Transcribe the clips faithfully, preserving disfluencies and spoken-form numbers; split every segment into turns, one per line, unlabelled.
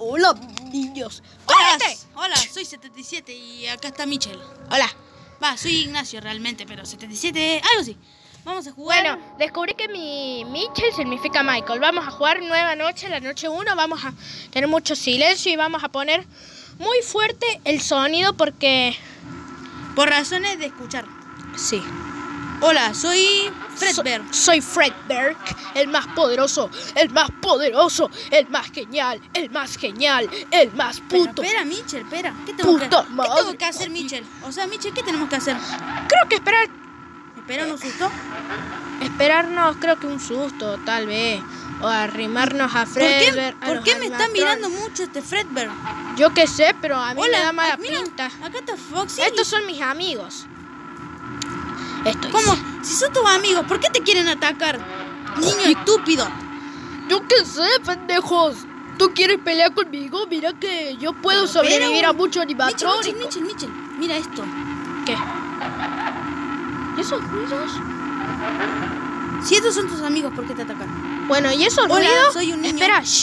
Hola, niños.
Hola, hola, soy setenta y siete y acá está Michel.
Hola.
Va, soy Ignacio realmente, pero setenta y siete, algo así. Vamos a jugar.
Bueno, descubrí que mi Michel significa Michael. Vamos a jugar nueva noche, la noche uno. Vamos a tener mucho silencio y vamos a poner muy fuerte el sonido porque...
Por razones de escuchar.
Sí.
Hola, soy Fredbear.
So, soy Fredbear, el más poderoso, el más poderoso, el más genial, el más genial, el más puto.
Pero espera, Michel, espera. ¿Qué tengo, que, ¿qué tengo que hacer, Michel? O sea, Michel, ¿qué tenemos que hacer?
Creo que esperar...
¿Esperar un susto?
Esperarnos, creo que un susto, tal vez. O arrimarnos a Fredbear.
¿Por qué, ¿por qué me está mirando mucho este Fredbear?
Yo qué sé, pero a mí
Hola,
me da mala
mira,
pinta.
Acá está Foxy.
Estos son mis amigos. Estoy...
¿Cómo? Si son tus amigos, ¿por qué te quieren atacar? Niño estúpido.
Yo qué sé, pendejos. ¿Tú quieres pelear conmigo? Mira que yo puedo
Pero,
sobrevivir
pero,
a mucho animatrónico.
Michel, Michel, Michel, mira esto.
¿Qué? ¿Y esos ruidos?
Si estos son tus amigos, ¿por qué te atacan?
Bueno, ¿y esos
Hola,
ruidos?
soy un niño.
Espera, shh.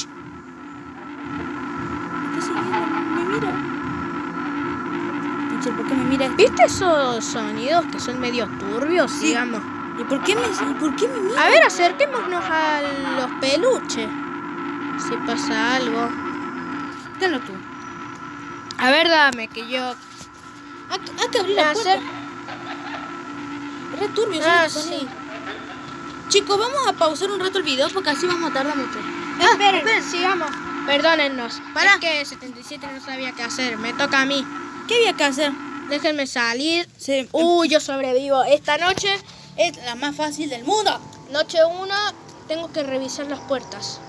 ¿Qué me mira? Michel, ¿por qué me mira esto?
¿Viste esos sonidos que son medio turbios,
Sí.
digamos?
¿Y por qué me, y por qué me mira?
A ver, acerquémonos a los peluches. Si pasa algo.
Tenlo tú.
A ver, dame, que yo...
Hay, hay que abrir la puerta.
Hacer...
Es re turbio,
Ah,
¿sí?
sí.
Chicos, vamos a pausar un rato el video porque así vamos a tardar mucho.
Ah, esperen, sigamos. Perdónennos.
Pará.
Es que setenta y siete no sabía qué hacer. Me toca a mí.
¿Qué había que hacer?
Déjenme salir.
Sí.
Uy, yo sobrevivo. Esta noche
Es la más fácil del mundo.
Noche uno, tengo que revisar las puertas.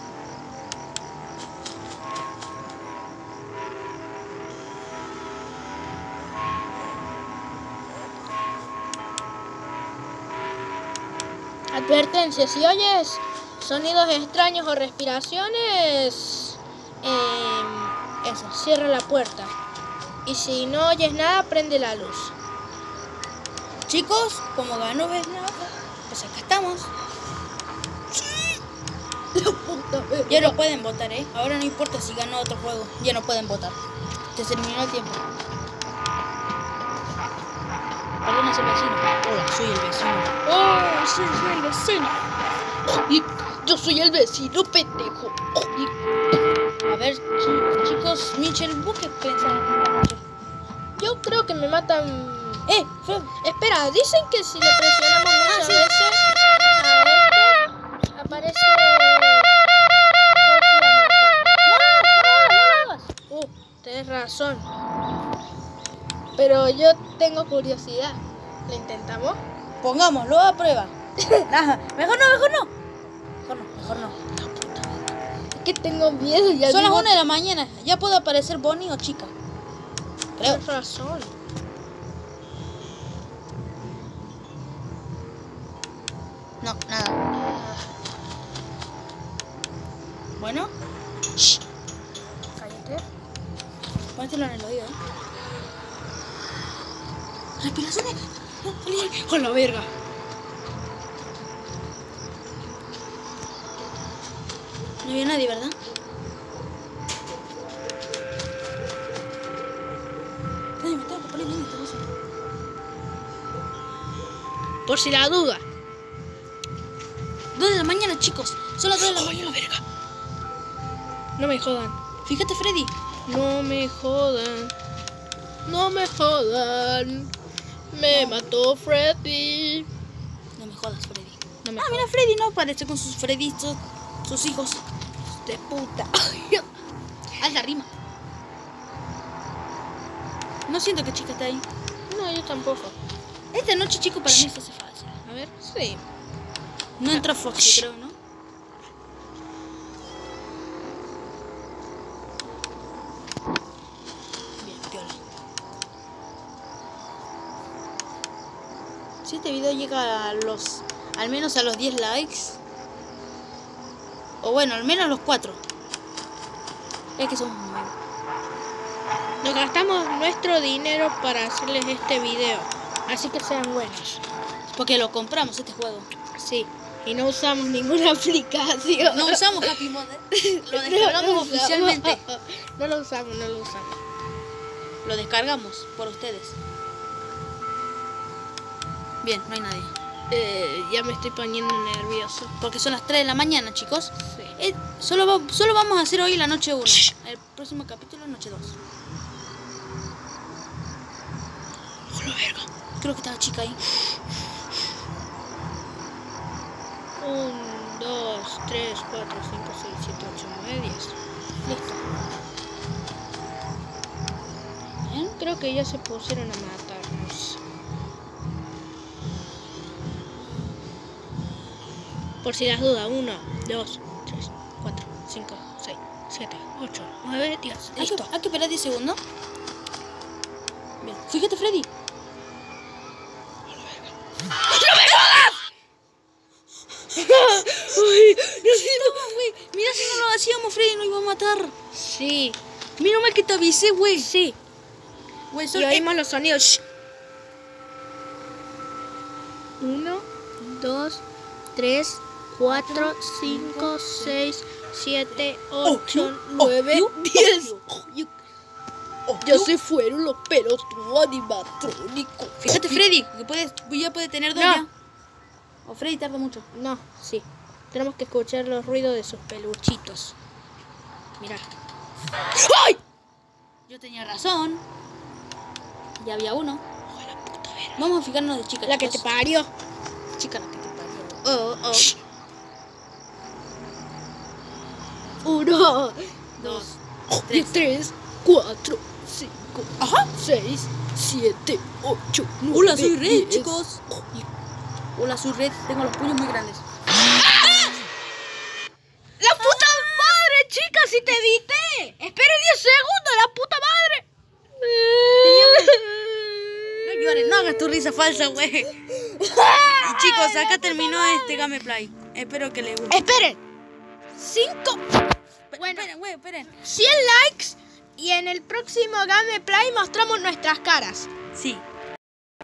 Advertencia, si oyes sonidos extraños o respiraciones, eh, eso, cierra la puerta. Y si no oyes nada, prende la luz.
Chicos, como ganó Vesna, pues acá estamos.
La puta verga.
Ya no pueden votar, ¿eh? Ahora no importa si ganó otro juego. Ya no pueden votar. Se terminó el tiempo. Perdón, es el vecino. Hola, soy el vecino.
Oh, sí, soy el vecino. Y yo soy el vecino, pendejo.
A ver, ch chicos, Michel, ¿vos qué pensás?
Yo creo que me matan.
Eh, Fred.
Espera, dicen que si le presionamos muchas
sí.
veces a esto, aparece. Uh, tenés razón. Pero yo tengo curiosidad. ¿Lo intentamos?
Pongámoslo a prueba. Nah, mejor no, mejor no. Mejor no, mejor no.
Es que tengo miedo. Y al
Son las
mismo
una de la mañana. Ya puede aparecer Bonnie o chica. Creo.
Tienes razón.
No, nada. Bueno,
Shh. Cállate.
póntelo en el oído, ¿eh? Respiraciones.
Con la verga.
No había nadie, ¿verdad? Ay, me tengo que poner bien esta cosa.
Por si la duda.
dos de la mañana, chicos. Son las dos de la mañana.
Verga. No me jodan.
Fíjate, Freddy.
No me jodan. No me jodan. Me
No.
mató Freddy.
No me jodas, Freddy.
No me
Ah, mira, Freddy no aparece con sus Fredditos, sus hijos de puta. Haz la rima. No siento que chica está ahí.
No, yo tampoco.
Esta noche, chico, para mí se hace fácil.
A ver, sí.
No entra Foxy, creo, ¿no? Bien, piola. Si este video llega a los... al menos a los diez likes. O bueno, al menos a los cuatro. Es que son muy...
Nos gastamos nuestro dinero para hacerles este video. Así que sean buenos.
Porque lo compramos este juego.
Sí. Y no usamos ninguna aplicación.
No usamos Happy Mode. Lo descargamos oficialmente.
No lo usamos, no lo usamos.
Lo descargamos por ustedes. Bien, no hay nadie.
Eh, ya me estoy poniendo nervioso.
Porque son las tres de la mañana, chicos.
Sí.
Eh, solo, va- solo vamos a hacer hoy la noche uno. El próximo capítulo, noche dos. Hola, verga. Creo que está la chica ahí.
Un, dos, tres, cuatro, cinco, seis, siete, ocho, nueve, diez. Listo.
Bien.
Creo que ya se pusieron a matarnos. Por si las dudas, uno, dos, tres, cuatro, cinco, seis, siete, ocho, nueve, diez.
Hay que,
Listo.
hay que esperar diez segundos. Bien. Fíjate, Freddy.
Uy,
No, güey. Mira, si no lo hacíamos, Freddy nos iba a matar.
sí,
Mira mal que te avisé, güey.
sí.
Güey,
Y
solo...
oímos los sonidos. Shh. Uno, dos, tres, cuatro, cinco, seis, siete, ocho, nueve, diez. Ya se fueron los pelos tu animatrónico.
Fíjate, Freddy, que puedes, ya puede tener dos
No.
ya. O Freddy tarda mucho.
No, sí. Tenemos que escuchar los ruidos de sus peluchitos. Mira. ¡Ay!
Yo tenía razón. Ya había uno. Vamos a fijarnos de chica.
La que te
chicos.
parió.
Chica, la que te parió.
Oh, oh. Uno,
Dos.
tres, tres, cuatro, cinco,
Ajá.
seis, siete, ocho, nueve,
Hola, soy Red,
diez.
chicos. Hola, soy Red. Tengo los puños muy grandes.
¡La puta madre, chica! ¡Si te evité! ¡Espere diez segundos, la puta madre!
No llores, no hagas tu risa falsa, güey. Y chicos, acá terminó este gameplay. Espero que les guste.
¡Esperen! Cinco... Bueno,
Esperen, güey, esperen.
cien likes y en el próximo gameplay mostramos nuestras caras.
Sí.